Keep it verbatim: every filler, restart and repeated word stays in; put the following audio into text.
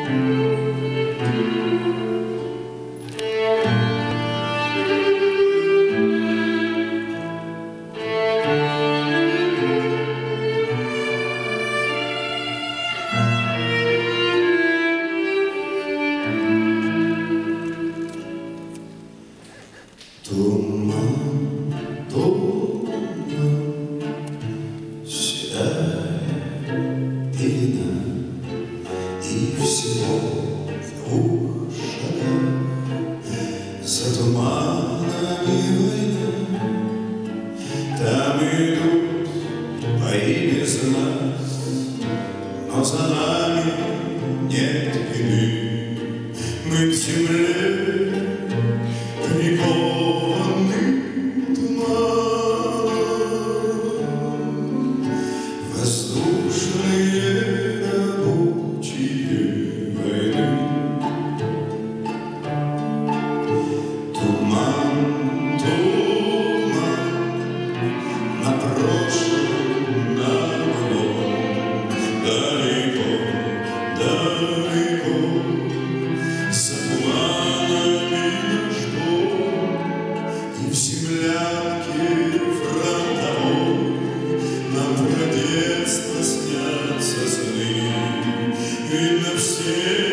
Туман, туман, седая пелена, и всего в двух шагах за туманами война. Там идут бои без нас, но за нами нет вины. Мы к земле прикованы туманом, воздушные рабочие войны. Туман, туман, на прошлом, на былом, далеко, далеко, за туманами наш дом. И в землянке фронтовой нам про детство снятся сны, и на все